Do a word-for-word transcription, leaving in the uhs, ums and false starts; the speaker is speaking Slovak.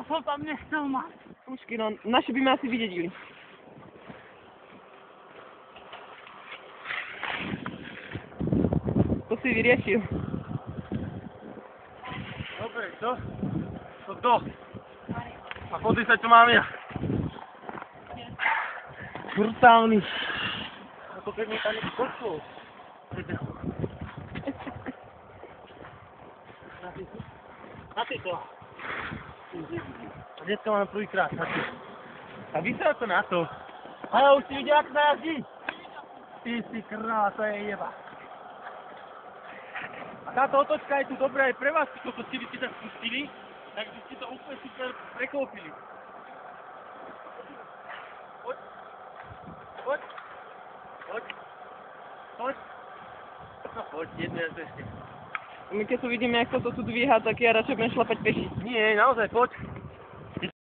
som tam nechcel mať. Pušky, no naše by ma asi vydedili. To si vyriešil. Dobre, čo? To to. A pozri sa, čo mám ja. Brutálny. A to keď mi tam je kočko. Na ty to. A dneska mám prvýkrát. A vysiel to na to. A ja už si videl, ako sa jazdí. Ty si kráľa, to je jeba. A táto otočka je tu dobrá aj pre vás, keď ste by ste tak spustili, tak by ste to úplne super preklopili. Poď. Poď. Poď. Poď. No poď, jednu jazdu ešte. My keď tu vidíme, jak sa to tu dvíha, tak ja radšej budem šlapať peši. Nie, naozaj, poď.